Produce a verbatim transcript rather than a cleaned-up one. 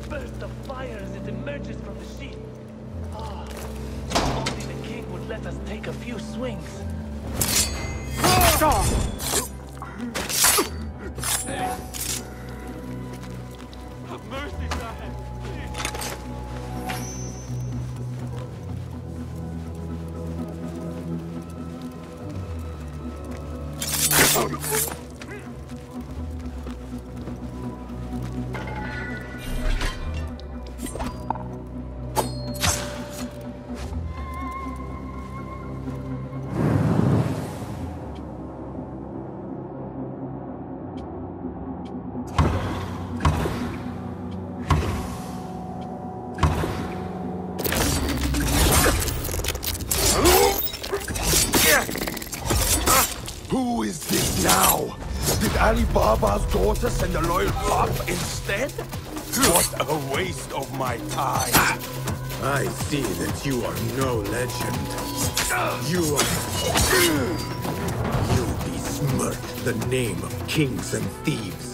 burst of fire as it emerges from the sheath. Ah, if only the king would let us take a few swings. Hey. Have mercy, Sahib. Who is this now? Did Ali Baba's daughter send a loyal pup instead? What a waste of my time. I see that you are no legend. You are... You besmirch the name of kings and thieves.